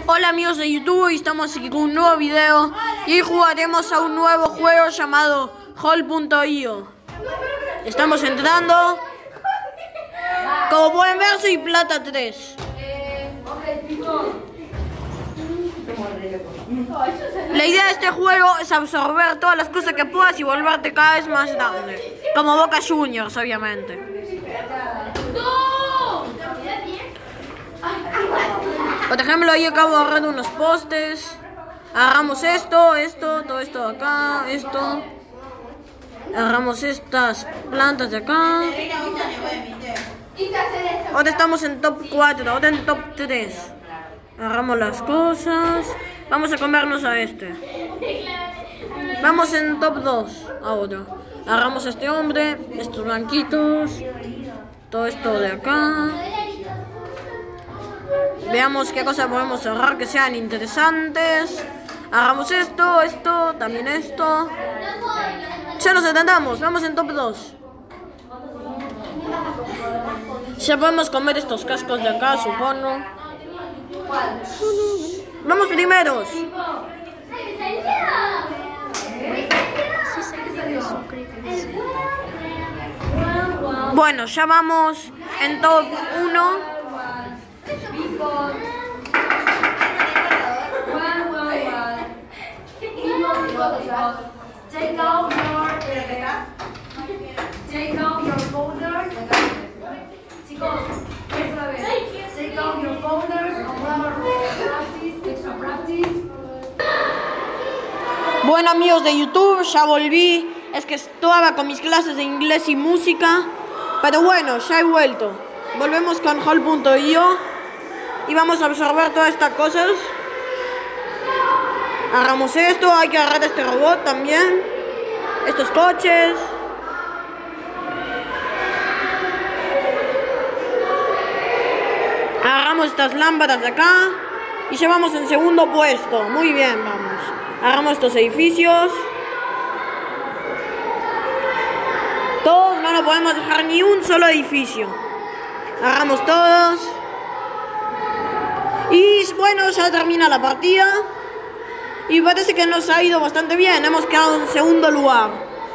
Hola amigos de YouTube, estamos aquí con un nuevo video y hoy jugaremos a un nuevo juego llamado Hall.io. Estamos entrando. Como pueden ver, soy plata 3. La idea de este juego es absorber todas las cosas que puedas y volverte cada vez más grande. Como Boca Juniors, obviamente. Por ejemplo, ahí acabo de agarrar unos postes. Agarramos esto, todo esto de acá, esto. Agarramos estas plantas de acá. Ahora estamos en top 4, ahora en top 3. Agarramos las cosas. Vamos a comernos a este. Vamos en top 2 ahora. Agarramos a este hombre, estos blanquitos. Todo esto de acá. Veamos qué cosas podemos agarrar que sean interesantes. Agarramos esto, también esto. Ya nos atendamos, vamos en top 2. Ya podemos comer estos cascos de acá, supongo. Vamos primeros. Bueno, ya vamos en top 1. Take out your folders. Chicos, otra vez. Take out your folders. Extra practice. Bueno amigos de YouTube, ya volví. Es que estaba con mis clases de inglés y música. Pero bueno, ya he vuelto. Volvemos con Hall.io. Y vamos a absorber todas estas cosas. Agarramos esto, hay que agarrar este robot también. Estos coches. Agarramos estas lámparas de acá. Y ya vamos en segundo puesto. Muy bien, vamos. Agarramos estos edificios. Todos, no podemos dejar ni un solo edificio. Agarramos todos. Y bueno, ya termina la partida. Y parece que nos ha ido bastante bien. Hemos quedado en segundo lugar.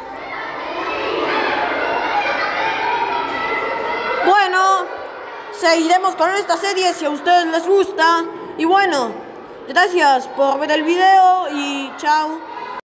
Bueno, seguiremos con esta serie si a ustedes les gusta. Y bueno, gracias por ver el video y chao.